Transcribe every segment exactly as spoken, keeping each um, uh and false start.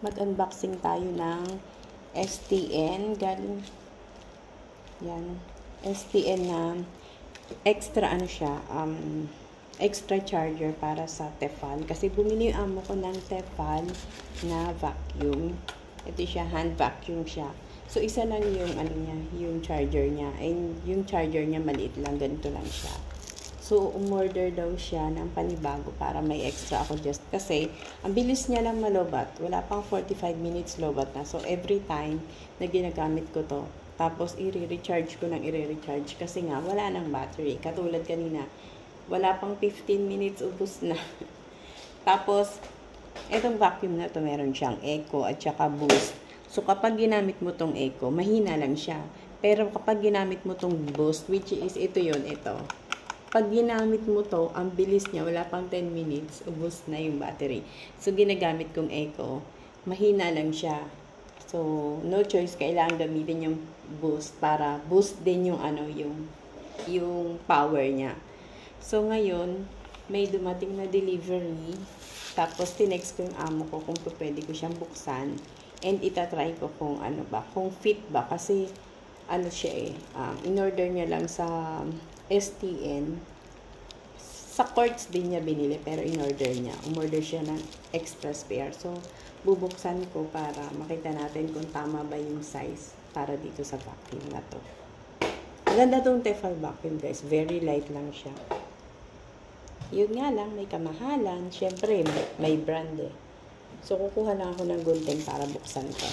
mag-unboxing tayo ng S T N. Galing, yan, S T N na extra, ano siya, um, extra charger para sa Tefal. Kasi bumili yung amo ko ng Tefal na vacuum. Ito siya, hand vacuum siya. So, isa lang yung, ano niya, yung charger niya. And yung charger niya, maliit lang, ganito lang siya. So, umorder daw siya ng panibago para may extra ako just kasi ang bilis niya lang malobat. Wala pang forty-five minutes lobat na. So, every time na ginagamit ko to, tapos i-recharge ko ng i-recharge kasi nga wala nang battery. Katulad kanina, wala pang fifteen minutes, ubos na. Tapos, itong vacuum na to meron siyang eco at saka boost. So, kapag ginamit mo tong eco, mahina lang siya. Pero kapag ginamit mo tong boost, which is ito yun, ito. Pag ginamit mo to, ang bilis niya, wala pang ten minutes, ubos na yung battery. So, ginagamit kong eco, mahina lang siya. So, no choice, kailangan gamitin yung boost para boost din yung ano, yung, yung power niya. So, ngayon, may dumating na delivery. Tapos, tinext ko yung amo ko kung pwede ko siyang buksan. And itatry ko kung ano ba, kung fit ba. Kasi, ano siya eh, um, in-order niya lang sa S T N. Sa Quartz din niya binili, pero in-order niya. Umorder siya ng extra spare. So, bubuksan ko para makita natin kung tama ba yung size para dito sa vacuum na to. Maganda tong Tefal vacuum, guys. Very light lang siya. Yun nga lang, may kamahalan. Siyempre, may, may brand eh. So, kukuha lang ako ng gunting para buksan ko.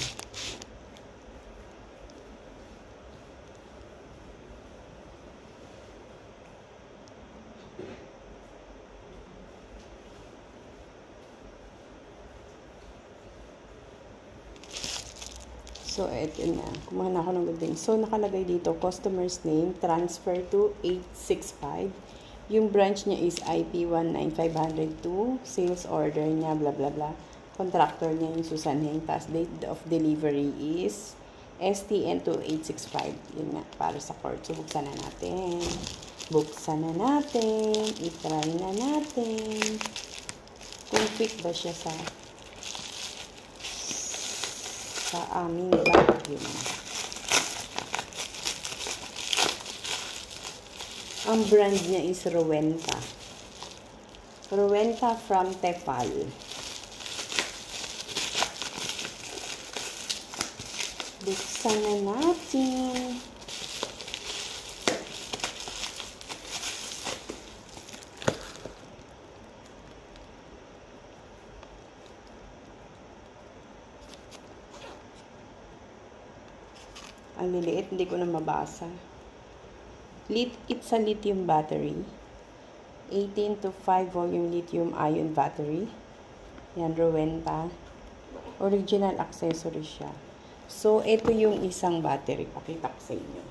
So, eto na. Kumuha na ako ng gunting. So, nakalagay dito, customer's name, transfer to eight six five. Yung branch niya is I P one nine five zero two. Sales order niya, blah, blah, blah. Contractor niya yung Susan Heng. Tapos, date of delivery is S T N to eight six five. Yun nga, para sa court. So, buksan na natin. Buksan na natin. I-try na natin. Kung fit ba siya sa sa aming vacuum. Ang brand niya is Rowenta. Rowenta from Tefal. Buksan na natin. Ang liliit, hindi ko na mabasa. Lit, it's a lithium battery. eighteen to five volume lithium ion battery. Yan, Rowenta. Original accessory siya. So, ito yung isang battery. Pakita ko sa inyo.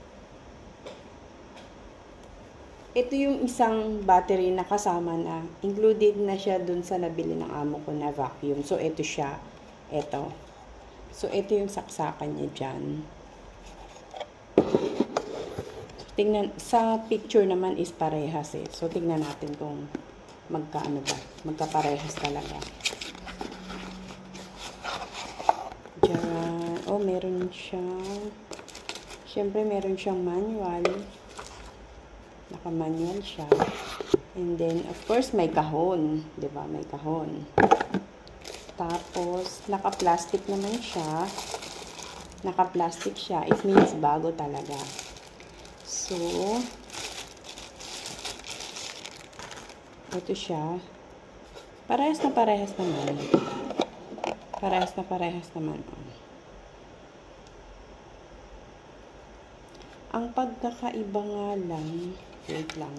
Ito yung isang battery na kasama na. Included na siya dun sa nabili ng amo ko na vacuum. So, ito siya. Ito. So, ito yung saksakan niya dyan. Tingnan, sa picture naman is parehas eh. So, tingnan natin kung magkaano ba. Magkaparehas talaga. Diyan. Oh, meron siyang, syempre meron siyang manual. Naka-manual siya. And then, of course, may kahon. Diba? May kahon. Tapos, naka-plastic naman siya. Naka-plastic siya. It means bago talaga. So, ito siya. Parehas na parehas naman. Parehas na parehas naman. Ang pagkakaiba nga lang, wait lang.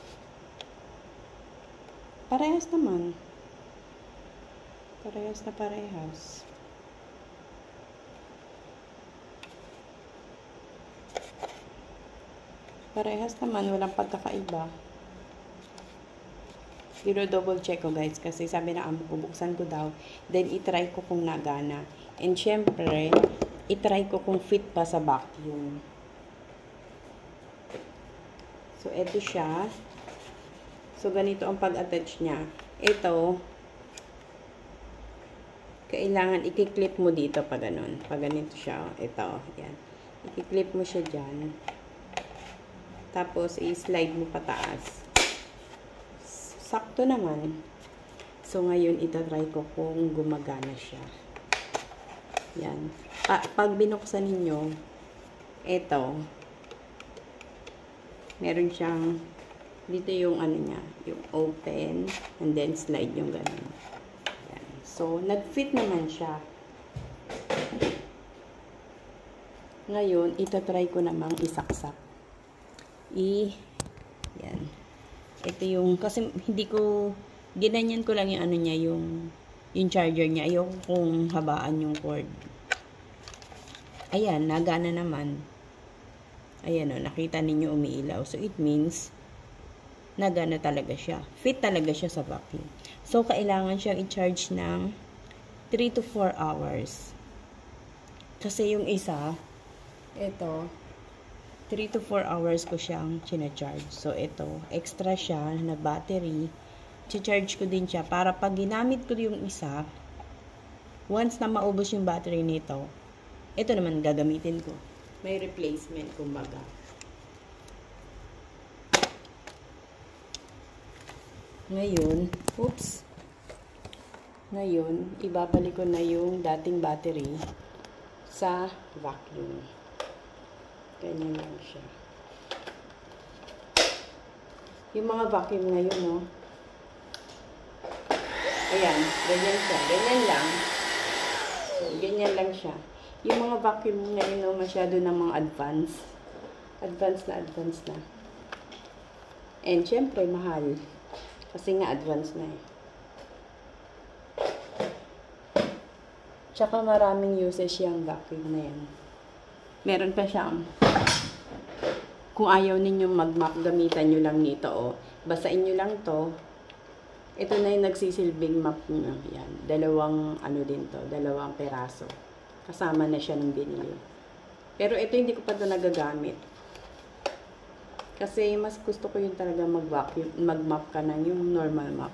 Parehas naman. Parehas na parehas. Parehas naman, walang pagkakaiba. Pero double check ko guys, kasi sabi na amo ko, buksan ko daw. Then, itry ko kung nagana. And syempre, itry ko kung fit pa sa vacuum. So, eto siya. So, ganito ang pag-attach niya. Ito, kailangan i-clip mo dito pa ganun. Pag ganito siya, ito, yan. I-clip mo siya dyan. Tapos, i-slide mo pataas. Sakto naman. So, ngayon, itatry ko kung gumagana siya. Yan. Pa pag binuksan ninyo, ito, meron siyang, dito yung ano niya, yung open, and then slide yung ganun. Yan. So, nag-fit naman siya. Ngayon, itatry ko namang isaksak. I, yan. Ito yung, kasi hindi ko, ginanyan ko lang yung ano niya, yung, yung charger niya. Ayoko kung habaan yung cord. Ayan, nagana naman. Ayan o, nakita ninyo umiilaw. So, it means, nagana talaga siya. Fit talaga siya sa vacuum. So, kailangan siyang i-charge ng three to four hours. Kasi yung isa, ito, three to four hours ko siyang china-charge. So, ito, extra siya na battery. Chi-charge ko din siya para pag ginamit ko yung isa, once na maubos yung battery nito, ito naman gagamitin ko. May replacement, kumbaga. Ngayon, oops. Ngayon, ibabalik ko na yung dating battery sa vacuum. Ganyan lang siya. Yung mga vacuum ngayon, no? Ayan, ganyan siya. Ganyan lang. So, ganyan lang siya. Yung mga vacuum ngayon, no, masyado na mga advance. Advance na, advance na. And, syempre, mahal. Kasi nga, advance na eh. Tsaka maraming usage yung vacuum na yan. Meron pa siyang, kung ayaw ninyong mag-map, gamitan nyo lang nito, oh. Basain nyo lang to. Ito na yung nagsisilbing map nyo. Yan. Dalawang, ano din to, dalawang peraso. Kasama na siya ng binili. Pero ito hindi ko pa ito nagagamit. Kasi mas gusto ko yung talaga mag-vacuum, mag-map ka na yung normal map.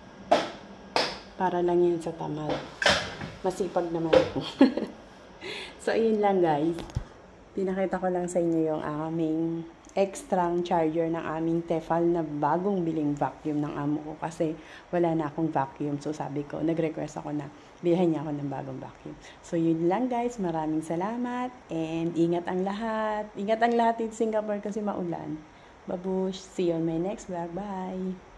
Para lang yan sa tamad. Masipag naman ako. So, ayun lang guys. Pinakita ko lang sa inyo yung aming extra charger ng aming Tefal na bagong biling vacuum ng amo ko. Kasi wala na akong vacuum. So, sabi ko, nag-request ako na bilhin niya ako ng bagong vacuum. So, yun lang guys. Maraming salamat. And ingat ang lahat. Ingat ang lahat in Singapore kasi maulan. Babush. See you on my next vlog. Bye!